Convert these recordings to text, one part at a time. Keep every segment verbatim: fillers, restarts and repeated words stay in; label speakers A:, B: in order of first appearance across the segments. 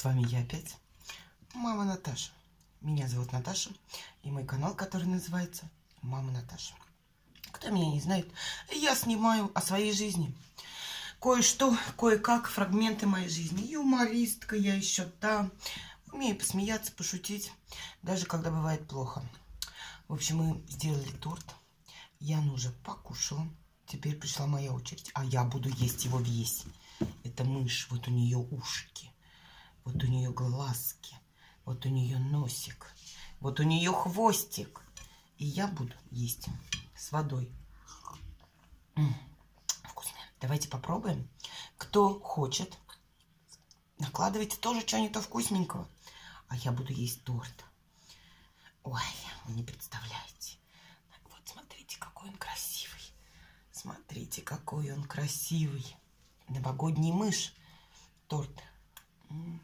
A: С вами я опять, Мама Наташа. Меня зовут Наташа, и мой канал, который называется Мама Наташа. Кто меня не знает, я снимаю о своей жизни. Кое-что, кое-как, фрагменты моей жизни. Юмористка я еще та. Умею посмеяться, пошутить, даже когда бывает плохо. В общем, мы сделали торт. Яна уже покушала. Теперь пришла моя очередь, а я буду есть его весь. Это мышь, вот у нее ушки, вот у нее глазки, вот у нее носик, вот у нее хвостик. И я буду есть с водой. М-м, вкусно. Давайте попробуем. Кто хочет, накладывайте тоже что-нибудь вкусненького. А я буду есть торт. Ой, вы не представляете. Вот смотрите, какой он красивый. Смотрите, какой он красивый. Новогодний мышь. Торт. М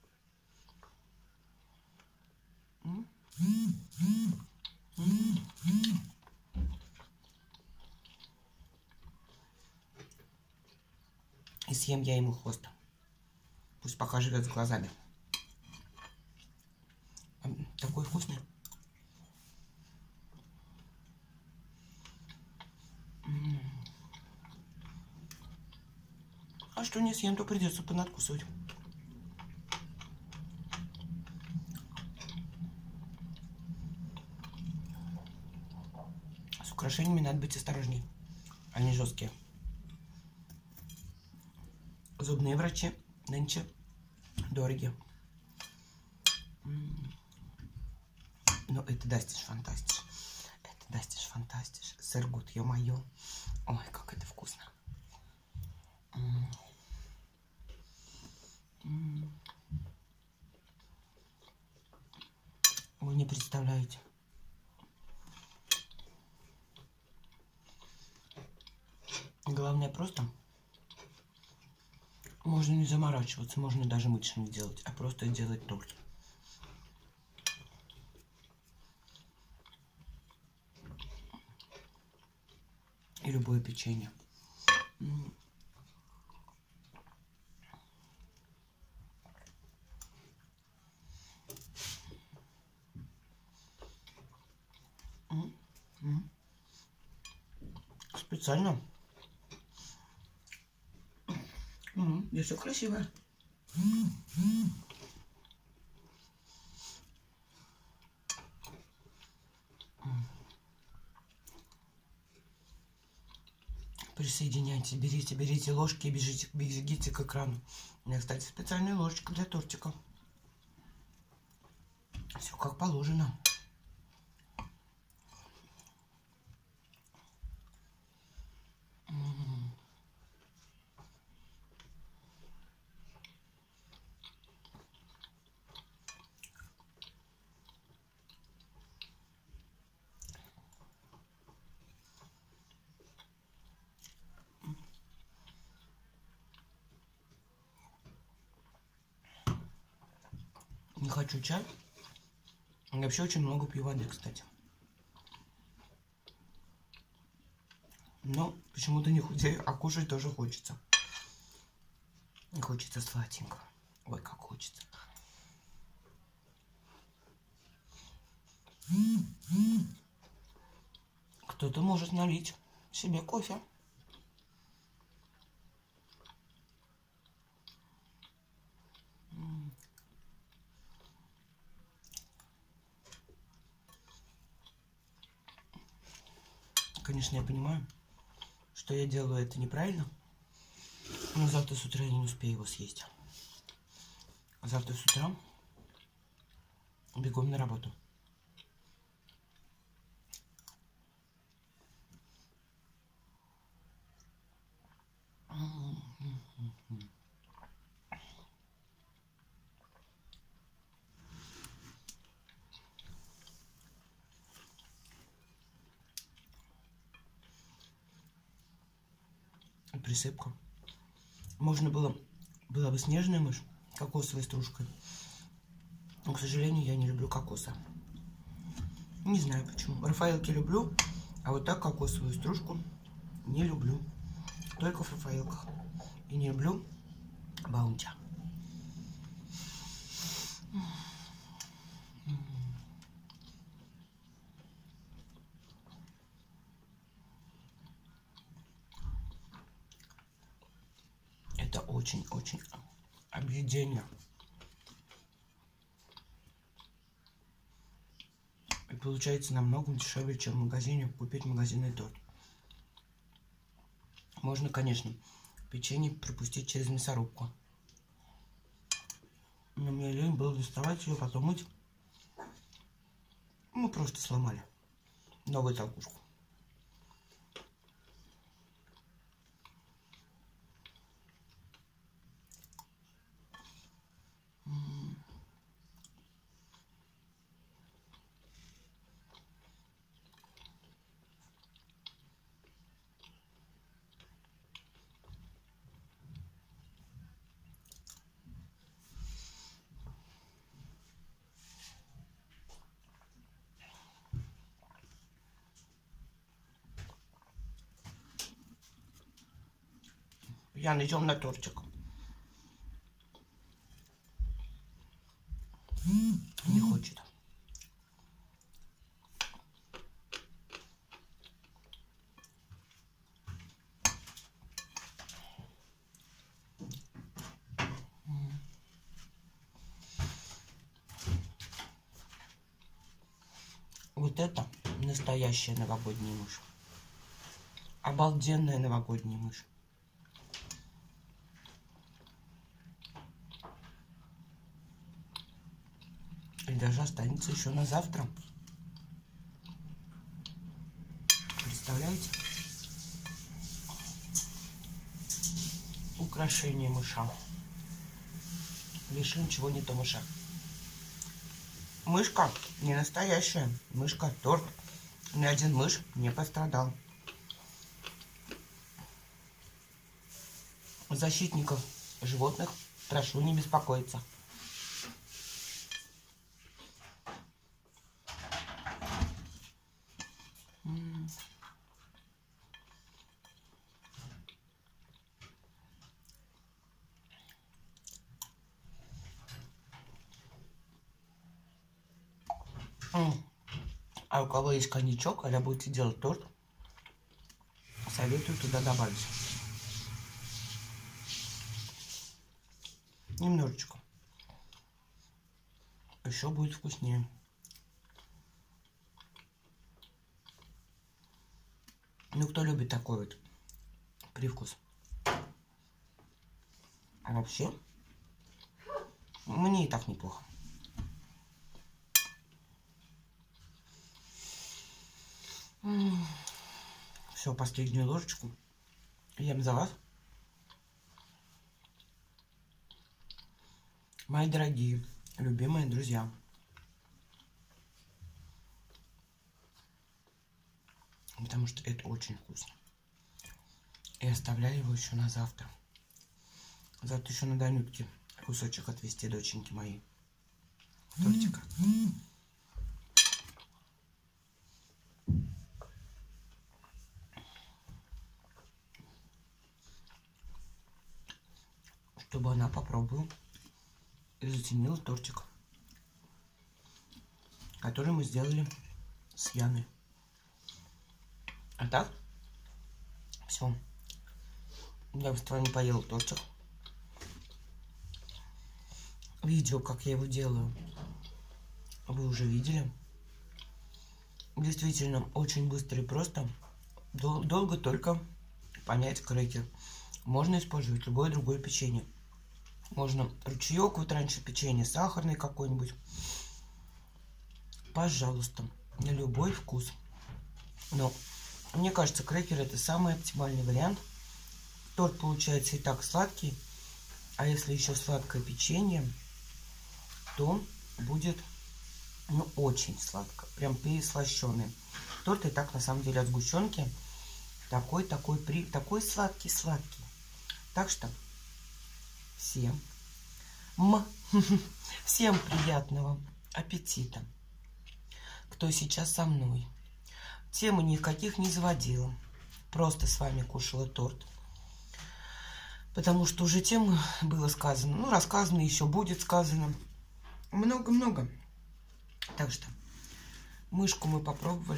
A: -м -м. И съем я ему хвост. Пусть пока живет с глазами. Такой вкусный. А что не съем, то придется понадкусывать. С украшениями надо быть осторожней. Они жесткие. Зубные врачи нынче дороги. Но это дастишь фантастиш. Это дастишь фантастиш. Сыргут, ё-моё. Ой, как это вкусно. Вы не представляете. Главное просто можно не заморачиваться, можно даже мышь не делать, а просто делать торт. И любое печенье. Специально. Здесь все красивое. Присоединяйтесь, берите, берите ложки и бежите, бегите к экрану. У меня, кстати, специальная ложечка для тортика. Все как положено. Не хочу чай. Я вообще очень много пью воды, кстати. Но почему-то не худею, а кушать тоже хочется. Хочется сладенького. Ой, как хочется. Кто-то может налить себе кофе. Конечно, я понимаю, что я делаю это неправильно, но завтра с утра я не успею его съесть. Завтра с утра бегом на работу. Присыпка. Можно было, была бы снежная мышь, кокосовой стружкой. Но, к сожалению, я не люблю кокоса. Не знаю почему. Рафаэлки люблю, а вот так кокосовую стружку не люблю. Только в рафаэлках. И не люблю баунти. очень-очень объедение. И получается намного дешевле, чем в магазине купить магазинный торт. Можно, конечно, печенье пропустить через мясорубку. Но мне лень было доставать ее, потом мыть. Мы просто сломали новую толкушку. Ян, идем на тортик. Не хочет. Вот это настоящая новогодняя мышь. Обалденная новогодняя мышь. И даже останется еще на завтра. Представляете? Украшение мыша. Решим, чего не то мыша. Мышка не настоящая. Мышка торт. Ни один мышь не пострадал. Защитников животных прошу не беспокоиться. А у кого есть коньячок, когда будете делать торт, советую туда добавить немножечко. Еще будет вкуснее. Ну, кто любит такой вот привкус. А вообще, мне и так неплохо. Все, последнюю ложечку ем за вас. Мои дорогие, любимые друзья. Потому что это очень вкусно. И оставляю его еще на завтра. Завтра еще надо Анютке кусочек отвезти доченьки моей. Тортика. Чтобы она попробовала и заценила тортик, который мы сделали с Яной. А так, все. Я с вами поела тортик. Видео, как я его делаю, вы уже видели. Действительно, очень быстро и просто. Дол- долго только понять крекер. Можно использовать любое другое печенье. Можно ручеек, вот раньше печенье, сахарный какой-нибудь. Пожалуйста, на любой вкус. Но мне кажется, крекер это самый оптимальный вариант. Торт получается и так сладкий. А если еще сладкое печенье, то будет, ну, очень сладко. Прям переслащенный. Торт и так на самом деле от сгущенки. Такой, такой, при, такой сладкий, сладкий. Так что всем, м, всем приятного аппетита. Кто сейчас со мной. Тему никаких не заводила. Просто с вами кушала торт. Потому что уже тем было сказано. Ну, рассказано, еще будет сказано. Много-много. Так что мышку мы попробовали.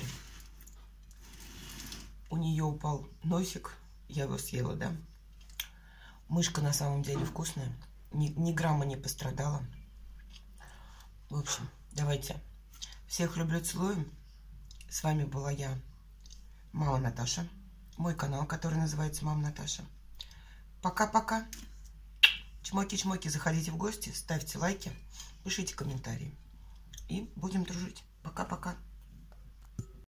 A: У нее упал носик. Я его съела, да? Мышка на самом деле вкусная. Ни, ни грамма не пострадала. В общем, давайте. Всех люблю, целую. С вами была я, Мама Наташа. Мой канал, который называется Мама Наташа. Пока-пока. Чмоки-чмоки. Заходите в гости, ставьте лайки, пишите комментарии. И будем дружить. Пока-пока.